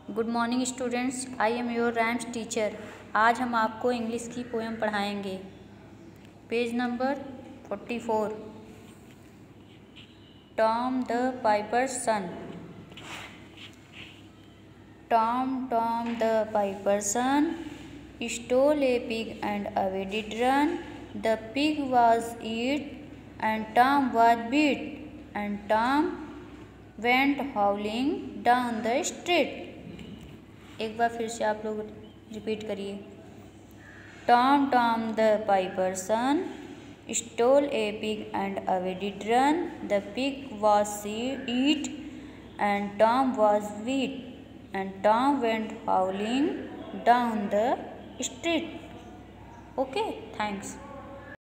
Good morning students, I am your rhymes teacher. आज हम आपको इंग्लिश की पोएम पढ़ाएंगे। Page number 44। Tom the piper's son. Tom, Tom the piper's son stole a pig and away did run. The pig was eat and Tom was beat, and Tom went howling down the street. एक बार फिर से आप लोग repeat करिए। Tom, Tom the piper's son stole a pig and away did run. The pig was eat and Tom was beat, and Tom went howling down the street. Okay, thanks.